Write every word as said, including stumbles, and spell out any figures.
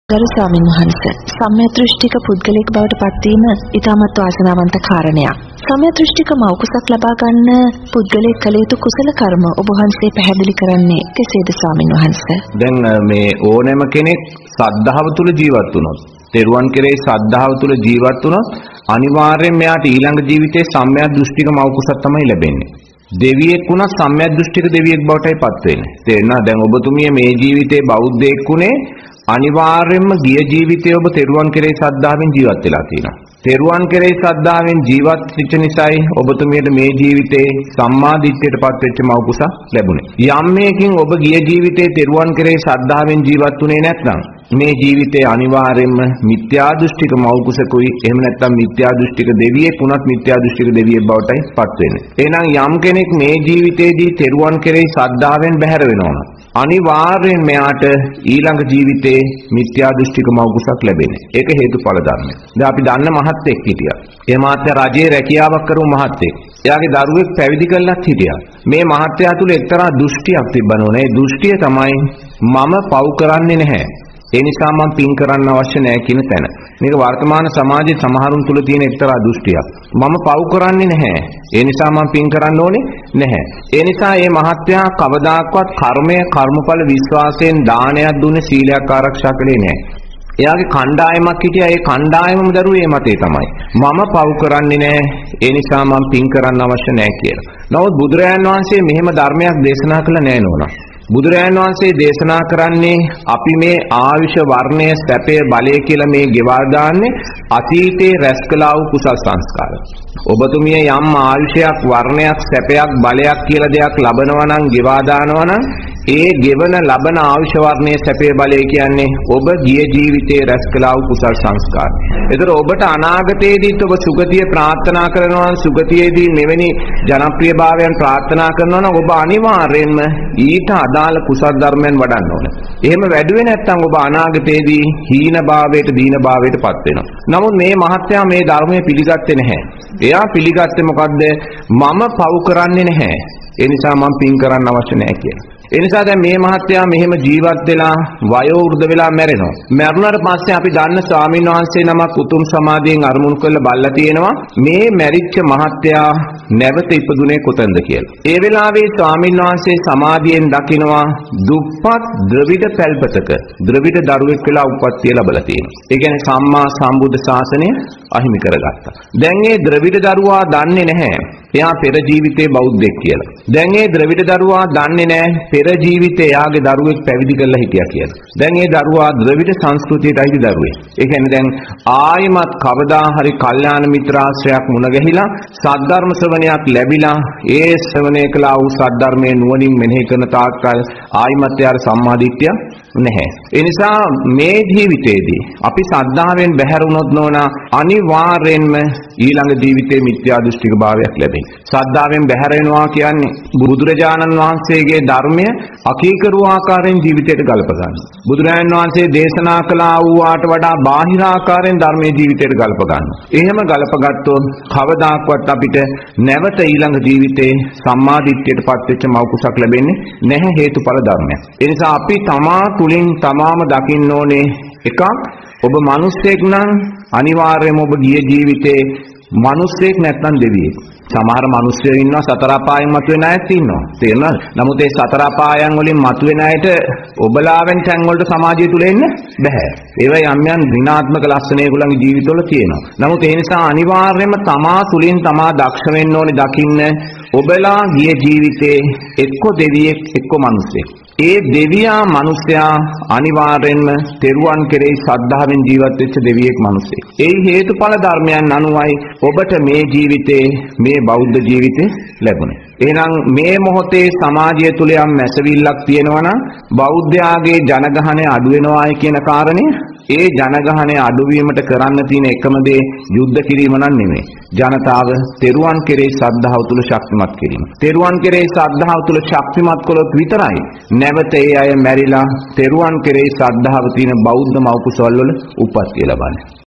ගරු ස්වාමීන් වහන්සේ සම්මියදෘෂ්ටික පුද්ගලික බවට පත්වීම ඉතාමත් වාසනාවන්ත කාරණයක්. සම්මියදෘෂ්ටික මෞකුසක් ලබා ගන්න පුද්ගලික කළ යුතු කුසල කර්ම ඔබ වහන්සේ පැහැදිලි කරන්නේ කෙසේද ස්වාමීන් වහන්සේ? දැන් මේ ඕනෑම කෙනෙක් සද්ධාව තුළ ජීවත් වුණොත්, තෙරුවන් කෙරෙහි සද්ධාව තුළ ජීවත් වුණොත් අනිවාර්යයෙන් මෙයාට ඊළඟ ජීවිතේ සම්මියදෘෂ්ටික මෞකුසක් තමයි ලැබෙන්නේ. දෙවියෙක් වුණා සම්මියදෘෂ්ටික දෙවියෙක් බවටයි පත් වෙන්නේ. තේරෙනවද? දැන් ඔබතුමිය මේ ජීවිතේ බෞද්ධයෙක් වුණේ අනිවාර්යයෙන්ම ගිය ජීවිතයේ ඔබ තෙරුවන් කෙරෙහි ශ්‍රද්ධාවෙන් ජීවත් වෙලා තියෙනවා. තෙරුවන් කෙරෙහි ශ්‍රද්ධාවෙන් ජීවත් වෙච්ච නිසායි ඔබතුමියට මේ ජීවිතේ සම්මා දිට්ඨියටපත් වෙච්ච මෞකුසක් ලැබුණේ. යම් මේකින් ඔබ ගිය ජීවිතේ තෙරුවන් කෙරෙහි ශ්‍රද්ධාවෙන් ජීවත් වුණේ නැත්නම් මේ ජීවිතේ අනිවාර්යයෙන්ම මිත්‍යා දෘෂ්ටික මෞකුසකුයි, එහෙම නැත්නම් මිත්‍යා දෘෂ්ටික දෙවියෙක් වුණත් මිත්‍යා දෘෂ්ටික දෙවියෙක් බවටයි පත් වෙන්නේ. එහෙනම් යම් කෙනෙක් මේ ජීවිතේදී තෙරුවන් කෙරෙහි ශ්‍රද්ධාවෙන් බැහැර වෙනවා නම් අනිවාර්යෙන් මෙයාට ඊළඟ ජීවිතේ මිත්‍යා දෘෂ්ටික මෞකුසක් ලැබෙන්නේ. ඒක හේතුඵල ධර්මයක්. දැන් අපි දන්න මහත්ෙක් හිටියා. ඒ මහත්ය රජයේ රැකියාවක් කරපු මහත්ෙක්. එයාගේ දරුවෙක් පැවිදි කරලත් හිටියා. මේ මහත්යා තුල එක්තරා දෘෂ්ටියක් තිබ්බනෝනේ. ඒ දෘෂ්ටිය තමයි මම පව් කරන්නේ නැහැ. ඒ නිසා මම පින් කරන්න අවශ්‍ය නැහැ කියන තැන. මේක වර්තමාන සමාජයේ සමහරුන් තුල තියෙන එක්තරා දෘෂ්ටියක්. මම පව් කරන්නේ නැහැ. ඒ නිසා මම පින් කරන්න ඕනේ නැහැ. ඒ නිසා මේ මහත්යා කවදාක්වත් කර්මය, කර්මඵල විශ්වාසයෙන් දානයක් දුන්නේ, සීලයක් ආරක්ෂා කළේ නැහැ. එයාගේ කණ්ඩායමක් හිටියා. ඒ කණ්ඩායමම දරුවේ මතේ තමයි මම පව් කරන්නේ නැහැ. ඒ නිසා මම පින් කරන්න අවශ්‍ය නැහැ කියලා. නමුත් බුදුරජාණන් වහන්සේ මෙහෙම ධර්මයක් දේශනා කළා නෑ නෝනා. බුදුරජාණන් වහන්සේ දේශනා කරන්නේ අපි මේ ආයුෂ වර්ණය සැපය බලය කියලා මේ ගෙවා දාන්නේ අතීතේ රැස් කළා වූ කුසල් සංස්කාර. ඔබතුමිය යම් ආයුෂයක් වර්ණයක් සැපයක් බලයක් කියලා දෙයක් ලබනවා නම් ගෙවා දානවා නම් ඒ ගෙවන ලබන ආයුෂ වර්ණයේ සැපේ බලය කියන්නේ ඔබ ගිය ජීවිතයේ රැස් කළා වූ කුසල් සංස්කාර. ඒතර ඔබට අනාගතයේදීත් ඔබ සුගතිය ප්‍රාර්ථනා කරනවා නම් සුගතියේදී මෙවැනි ජනප්‍රියභාවයන් ප්‍රාර්ථනා කරනවා නම් ඔබ අනිවාර්යයෙන්ම ඊට අදාළ කුසල් ධර්මයන් වඩන්න ඕනේ. එහෙම වැඩුවේ නැත්නම් ඔබ අනාගතයේදී හීන භාවයට දීන භාවයටපත් වෙනවා. නමුත් මේ මහත්යා මේ ධර්මයේ පිළිගත්තේ නැහැ. එයා පිළිගත්තේ මොකද්ද? මම පව් කරන්නේ නැහැ. ඒ නිසා මම පින් කරන්න අවශ්‍ය නැහැ කියලා. ඒ නිසා දැන් මේ මහත්තයා මෙහෙම ජීවත් වෙලා වයෝ වෘද්ධ වෙලා මැරෙනවා. මැරුණාට පස්සේ අපි දන්න ස්වාමීන් වහන්සේ නමක් උතුම් සමාධියෙන් අරමුණු කරලා බලලා තියෙනවා මේ මැරිච්ච මහත්තයා නැවත ඉපදුනේ කොතනද කියලා. ඒ වෙලාවේ ස්වාමීන් වහන්සේ සමාධියෙන් දකිනවා දුප්පත් ද්‍රවිඩ පැල්පතක ද්‍රවිඩ දරුවෙක් වෙලා උප්පත්තිය ලැබලා තියෙනවා. ඒ කියන්නේ සම්මා සම්බුද්ධ ශාසනය අහිමි කරගත්තා. දැන් මේ ද්‍රවිඩ දරුවා දන්නේ නැහැ එයා පෙර ජීවිතේ බෞද්ධෙක් කියලා. දැන් මේ ද්‍රවිඩ දරුවා දන්නේ නැහැ පෙර ජීවිතේ එයාගේ දරුවෙක් පැවිදි කරලා හිටියා කියලා. දැන් මේ දරුවා ද්‍රවිඩ සංස්කෘතියට අයිති දරුවෙක්. ඒ කියන්නේ දැන් ආයිමත් කවදා හරි කල්යාණ මිත්‍රාශ්‍රයක් මුණ ගැහිලා සද්ධර්ම ශ්‍රවණයක් ලැබිලා ඒ ශ්‍රවණය කළා වූ සද්ධර්මයේ නුවණින් මෙනෙහි කරන තාක්කල් ආයිමත් යාර සම්මාදිට්ඨිය නැහැ. ඒ නිසා මේ ජීවිතේදී අපි සද්ධාවෙන් බැහැර වුණොත් නෝනා අනිවාර්යෙන්ම ඊළඟ ජීවිතේ මිත්‍යා දෘෂ්ටික භාවයක් ලැබෙනවා. සද්ධාවෙන් බැහැර වෙනවා කියන්නේ බුදුරජාණන් වහන්සේගේ ධර්මය අකීකරු ආකාරයෙන් ජීවිතයට ගලප ගන්න. බුදුරජාණන් වහන්සේ දේශනා කළා වූාට වඩා බාහිර ආකාරයෙන් ධර්මයේ ජීවිතයට ගලප ගන්න. එහෙම ගලප ගත්තොත් කවදාක්වත් අපිට නැවත ඊළඟ ජීවිතේ සම්මා දිට්ඨියටපත් වෙච්ච මෞකුසක් ලැබෙන්නේ නැහැ. හේතුඵල ධර්මයක්. ඒ නිසා අපි තමා තුලින් තමාම දකින්න ඕනේ එකක් ඔබ මිනිස්සෙක් නම් අනිවාර්යයෙන්ම ඔබ ගිය ජීවිතේ මිනිස්සෙක් නැත්නම් දෙවියෙක්. සමහර මිනිස්සුයෝ ඉන්නවා සතර අපායන් මතුවෙන අයත් ඉන්නවා. තේරෙනවද? නමුත් ඒ සතර අපායන් වලින් මතුවෙන අයට ඔබලාවෙන් තැන් වලට සමාජය තුල එන්න බෑ. ඒවා යම් යම් ඍණාත්මක ලක්ෂණ ඒගොල්ලන්ගේ ජීවිතවල තියෙනවා. නමුත් ඒ නිසා අනිවාර්යයෙන්ම තමා තුලින් තමා දක්ෂ වෙන්න ඕනේ දකින්න ඔබලා ගිය ජීවිතේ එක්ක දෙවියෙක් එක්ක මිනිසෙක්. ඒ දෙවියා මිනිසයා අනිවාර්යෙන්ම තෙරුවන් කෙරෙහි ශ්‍රද්ධාවෙන් ජීවත් වෙච්ච දෙවියෙක් මිනිසෙක්. ඒ හේතුඵල ධර්මයන් අනුවයි ඔබට මේ ජීවිතේ මේ බෞද්ධ ජීවිතේ ලැබුණේ. එහෙනම් මේ මොහොතේ සමාජය තුල යම් මැසවිල්ලක් තියෙනවා නම් බෞද්ධයාගේ ජනගහනය අඩු වෙනවායි කියන කාරණය ඒ ජනගහනය අඩුවීමට කරන්න තියෙන එකම දේ යුද්ධ කිරීම නම් නෙමෙයි. ජනතාව තෙරුවන් කෙරෙහි ශ්‍රද්ධාව තුල ශක්තිමත් කිරීම. තෙරුවන් කෙරෙහි ශ්‍රද්ධාව තුල ශක්තිමත් කළොත් විතරයි නැවත ඒ අය මැරිලා තෙරුවන් කෙරෙහි ශ්‍රද්ධාව තියෙන බෞද්ධ මව්කුසවල වල උප්පත්තිය ලබන්නේ.